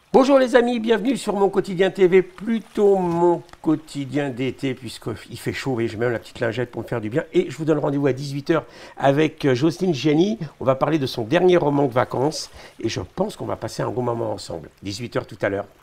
Bonjour les amis, bienvenue sur mon quotidien TV, plutôt mon quotidien d'été puisqu'il fait chaud et je mets même la petite lingette pour me faire du bien. Et je vous donne rendez-vous à 18h avec Jocelyne Gianni. On va parler de son dernier roman de vacances et je pense qu'on va passer un bon moment ensemble. 18h tout à l'heure.